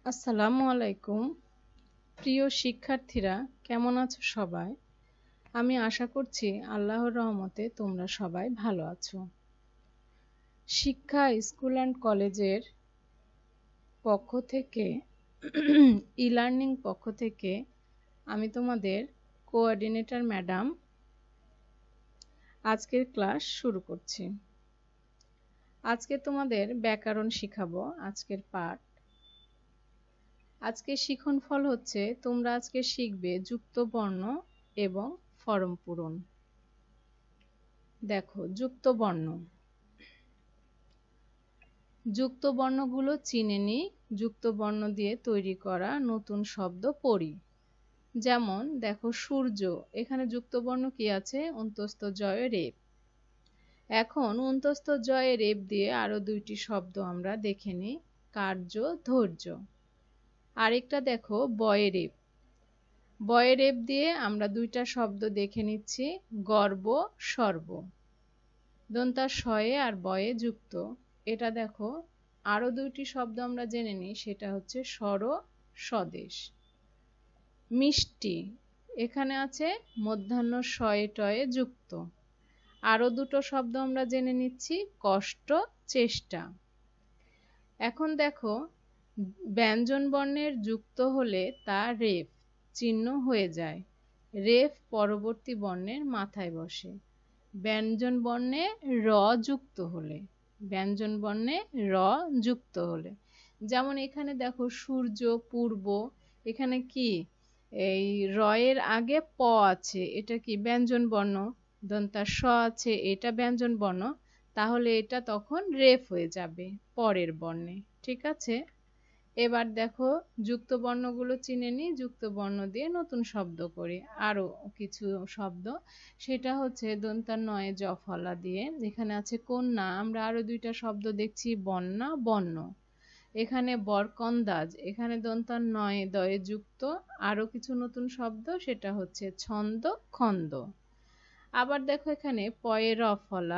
আসসালামু আলাইকুম। প্রিয় শিক্ষার্থীরা, কেমন আছো সবাই? আমি আশা করছি আল্লাহর রহমতে তোমরা সবাই ভালো আছো। শিক্ষা স্কুল অ্যান্ড কলেজের পক্ষ থেকে ই-লার্নিং পক্ষ থেকে আমি তোমাদের কোঅর্ডিনেটর ম্যাডাম আজকের ক্লাস শুরু করছি। আজকে তোমাদের ব্যাকরণ শিখাবো, আজকের পাঠ। আজকে শিখন ফল হচ্ছে তোমরা আজকে শিখবে যুক্ত বর্ণ এবং ফরম পূরণ। দেখো, যুক্ত বর্ণ। যুক্ত বর্ণগুলো চিনে নিই। যুক্ত বর্ণ দিয়ে তৈরি করা নতুন শব্দ পড়ি। যেমন দেখো, সূর্য, এখানে যুক্ত বর্ণ কি আছে? অন্তস্থ জয় রেপ। এখন অন্তস্থ জয় রেপ দিয়ে আরো দুইটি শব্দ আমরা দেখে নিই। কার্য, ধৈর্য। আরেকটা দেখো, বয় রেপ। বয় রেপ দিয়ে আমরা দুইটা শব্দ দেখে নিচ্ছি, গর্ব, সর্ব। দন্তা শয়ে আর বয়ে যুক্ত। এটা দেখো, আরো দুইটি শব্দ আমরা জেনে নিই, সেটা হচ্ছে স্বর, স্বদেশ। মিষ্টি, এখানে আছে মধ্যাহ্ন শয়ে টয়ে যুক্ত। আরো দুটো শব্দ আমরা জেনে নিচ্ছি, কষ্ট, চেষ্টা। এখন দেখো, ব্যঞ্জন বর্ণের যুক্ত হলে তা রেফ চিহ্ন হয়ে যায়। রেফ পরবর্তী বর্ণের মাথায় বসে। ব্যঞ্জন বর্ণে র যুক্ত হলে, ব্যঞ্জন বর্ণে র যুক্ত হলে, যেমন এখানে দেখো, সূর্য, পূর্ব, এখানে কি এই র এর আগে প আছে, এটা কি ব্যঞ্জন বর্ণ। দন্তা স আছে, এটা ব্যঞ্জন বর্ণ, তাহলে এটা তখন রেফ হয়ে যাবে পরের বর্ণে। ঠিক আছে, এবার দেখো যুক্ত বর্ণগুলো চিনে নিই, যুক্ত বর্ণ দিয়ে নতুন শব্দ করি। আরো কিছু শব্দ, সেটা হচ্ছে দন্তা নয়ে জফলা দিয়ে। এখানে আছে কন্যা, আমরা আরো দুইটা শব্দ দেখছি, বন্যা, বন্য। এখানে বরকন্দাজ, এখানে দন্তা নয়ে দয়ে যুক্ত আরো কিছু নতুন শব্দ, সেটা হচ্ছে ছন্দ, খন্দ। আবার দেখো, এখানে পয়ে রফলা,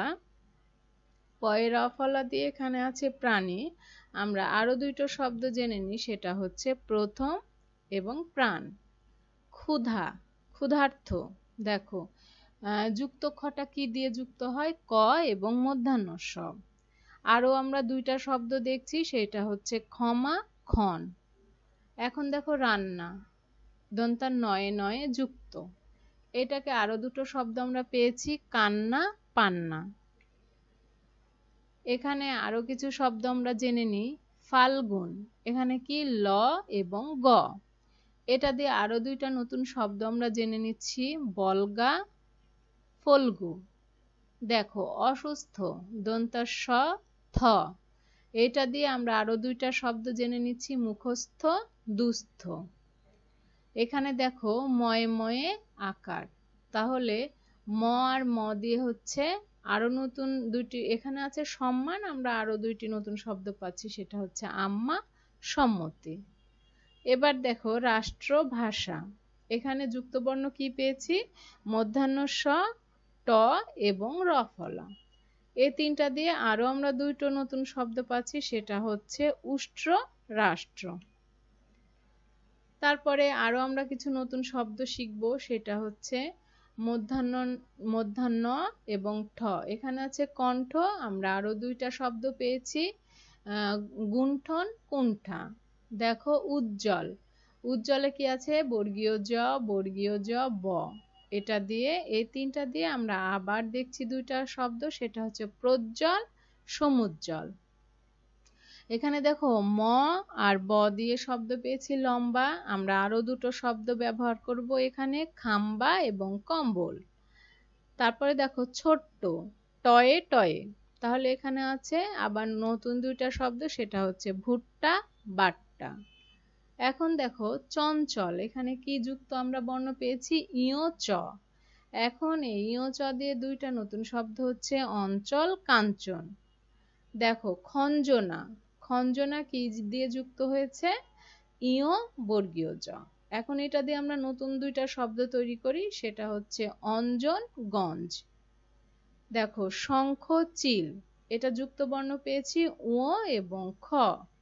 পয়ে রফলা দিয়ে এখানে আছে প্রাণী। আমরা আরো দুইটো শব্দ জেনে নিই, সেটা হচ্ছে প্রথম এবং প্রাণ। ক্ষুধা, ক্ষুধার্থ। দেখো, যুক্ত খটা কি দিয়ে যুক্ত হয়? ক এবং মধ্যাহ্ন স। আরো আমরা দুইটা শব্দ দেখছি, সেটা হচ্ছে ক্ষমা, ক্ষণ। এখন দেখো, রান্না, দন্তা নয়ে নয়ে যুক্ত। এটাকে আরো দুটো শব্দ আমরা পেয়েছি, কান্না, পান্না। এখানে আরো কিছু শব্দ আমরা জেনে নিই। ফাল্গুন, এখানে কি ল এবং গ। এটা দিয়ে আরো দুইটা নতুন শব্দ আমরা জেনে নিচ্ছি, বলগা, ফল্গু। দেখো, অসুস্থ, দন্তা স থ। এটা দিয়ে আমরা আরো দুইটা শব্দ জেনে নিচ্ছি, মুখস্থ, দুস্থ। এখানে দেখো, ময়ে ময়ে আকার, তাহলে ম আর ম দিয়ে হচ্ছে আরো নতুন দুইটি, এখানে আছে সম্মান, আমরা আরো দুইটি নতুন শব্দ পাচ্ছি, সেটা হচ্ছে আম্মা, সম্মতি। এবার দেখো, রাষ্ট্র, ভাষা। এখানে যুক্তবর্ণ কি পেয়েছি? মধ্যাহ্ন স, ট এবং রফলা। এই তিনটা দিয়ে আরো আমরা দুইটো নতুন শব্দ পাচ্ছি, সেটা হচ্ছে উষ্ট্র, রাষ্ট্র। তারপরে আরো আমরা কিছু নতুন শব্দ শিখব, সেটা হচ্ছে মধ্যাহ্ন এবং ঠ। এখানে আছে কণ্ঠ, আমরা আরো দুইটা শব্দ পেয়েছি, গুণ্ঠন, কুণ্ঠা। দেখো, উজ্জ্বল, উজ্জ্বলে কি আছে? বর্গীয় জ, বর্গীয় জ, ব। এটা দিয়ে, এই তিনটা দিয়ে আমরা আবার দেখছি দুইটা শব্দ, সেটা হচ্ছে প্রজ্জ্বল, সমুজ্জ্বল। এখানে দেখো, ম আর ব দিয়ে শব্দ পেয়েছি লম্বা, আমরা আরো দুটো শব্দ ব্যবহার করব এখানে, খাম্বা এবং কম্বল। তারপরে দেখো, ছোট্ট, টয়ে টয়ে। তাহলে এখানে আছে আবার নতুন দুইটা শব্দ, সেটা হচ্ছে ভুট্টা, বাট্টা। এখন দেখো, চঞ্চল, এখানে কি যুক্ত আমরা বর্ণ পেয়েছি? ইয় চ। এখন এই ইয় চ দিয়ে দুইটা নতুন শব্দ হচ্ছে অঞ্চল, কাঞ্চন। দেখো, খঞ্জনা, খঞ্জনা কি দিয়ে যুক্ত হয়েছে? ইয় বর্গীয় জ। এখন এটা দিয়ে আমরা নতুন দুইটা শব্দ তৈরি করি, সেটা হচ্ছে অঞ্জন, গঞ্জ। দেখো, শঙ্খ, চিল, এটা যুক্ত বর্ণ পেয়েছি উ এবং খ।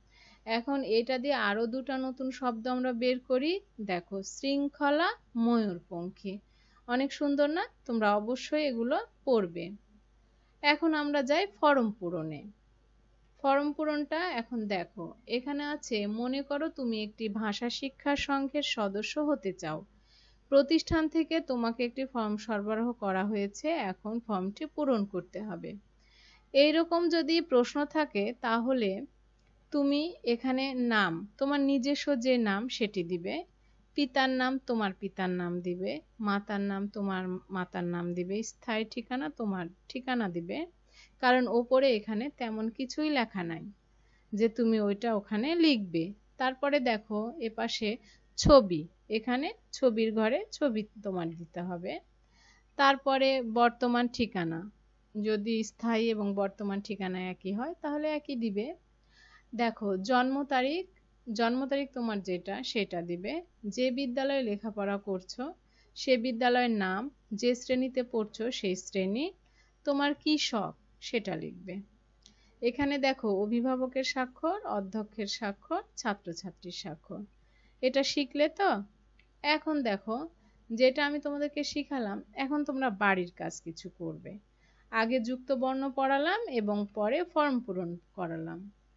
এখন এটা দিয়ে আরো দুটা নতুন শব্দ আমরা বের করি। দেখো, শৃঙ্খলা, ময়ূরপঙ্খী। অনেক সুন্দর না? তোমরা অবশ্যই এগুলো পড়বে। এখন আমরা যাই ফরম পূরণে। ফরম পূরণটা এখন দেখো, এখানে আছে মনে করো তুমি একটি ভাষা শিক্ষা সংঘের সদস্য হতে চাও। প্রতিষ্ঠান থেকে তোমাকে একটি ফর্ম সরবরাহ করা হয়েছে, এখন ফর্মটি পূরণ করতে হবে। এইরকম যদি প্রশ্ন থাকে তাহলে তুমি এখানে নাম, তোমার নিজস্ব যে নাম সেটি দিবে, পিতার নাম তোমার পিতার নাম দিবে, মাতার নাম তোমার মাতার নাম দিবে, স্থায়ী ঠিকানা তোমার ঠিকানা দিবে, কারণ ওপরে এখানে তেমন কিছুই লেখা নাই যে তুমি ওইটা ওখানে লিখবে। তারপরে দেখো এপাশে ছবি, এখানে ছবির ঘরে ছবি তোমার দিতে হবে। তারপরে বর্তমান ঠিকানা, যদি স্থায়ী এবং বর্তমান ঠিকানা একই হয় তাহলে একই দিবে। দেখো জন্ম তারিখ, জন্ম তারিখ তোমার যেটা সেটা দিবে, যে বিদ্যালয়ে লেখাপড়া করছো সে বিদ্যালয়ের নাম, যে শ্রেণীতে পড়ছো সেই শ্রেণী, তোমার কি শখ সেটা লিখবে। এখানে দেখো অভিভাবকের স্বাক্ষর, অধ্যক্ষের স্বাক্ষর, ছাত্রছাত্রীর স্বাক্ষর। এটা শিখলে তো? এখন দেখো, যেটা আমি তোমাদেরকে শিখালাম, এখন তোমরা বাড়ির কাজ কিছু করবে। আগে যুক্ত বর্ণ পড়ালাম এবং পরে ফর্ম পূরণ করালাম।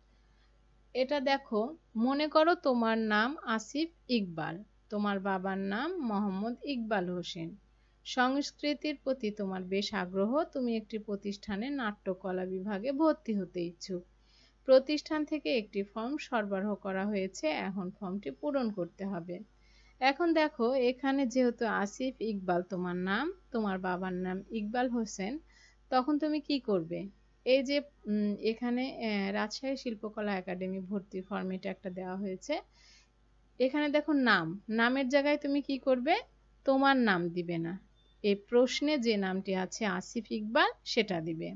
এটা দেখো, মনে করো তোমার নাম আসিফ ইকবাল, তোমার বাবার নাম মোহাম্মদ ইকবাল হোসেন। সংস্কৃতির প্রতি তোমার বেশ আগ্রহ, তুমি একটি প্রতিষ্ঠানে নাট্যকলা বিভাগে ভর্তি হতে ইচ্ছুক। প্রতিষ্ঠান থেকে একটি ফর্ম সরবরাহ করা হয়েছে, এখন ফর্মটি পূরণ করতে হবে। এখন দেখো এখানে যেহেতু আসিফ ইকবাল তোমার নাম, তোমার বাবার নাম ইকবাল হোসেন, তখন তুমি কি করবে? এই যে এখানে রাজশাহী শিল্পকলা একাডেমি ভর্তি ফর্ম এটা একটা দেওয়া হয়েছে। এখানে দেখো নাম, নামের জায়গায় তুমি কি করবে? তোমার নাম দিবে না, এই প্রশ্নে যে নামটি আছে আসিফ ইকবাল সেটা দিবে।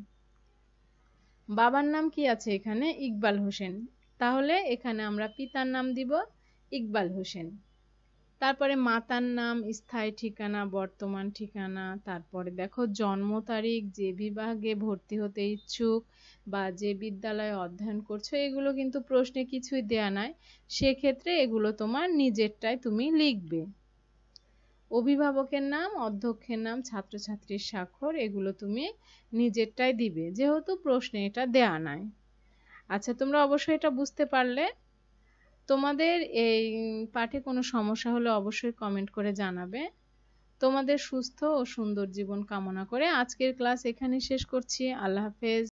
বাবার নাম কি আছে এখানে? ইকবাল হোসেন, তাহলে এখানে আমরা পিতার নাম দিব ইকবাল হোসেন। তারপরে মাতার নাম, স্থায়ী ঠিকানা, বর্তমান ঠিকানা, তারপরে দেখো জন্ম তারিখ, যে বিভাগে ভর্তি হতে ইচ্ছুক বা যে বিদ্যালয়ে অধ্যয়ন করছো, এগুলো কিন্তু প্রশ্নে কিছুই দেয়া নাই, সেক্ষেত্রে এগুলো তোমার নিজেরটাই তুমি লিখবে। অভিভাবকের নাম, অধ্যক্ষের নাম, ছাত্রছাত্রীর স্বাক্ষর, এগুলো তুমি নিজেরটাই দিবে, যেহেতু প্রশ্নে এটা দেয়া নাই। আচ্ছা, তোমরা অবশ্যই এটা বুঝতে পারলে। তোমাদের এই পাঠে কোনো সমস্যা হলে অবশ্যই কমেন্ট করে জানাবে। তোমাদের সুস্থ ও সুন্দর জীবন কামনা করে আজকের ক্লাস এখানে শেষ করছি। আল্লাহ হাফেজ।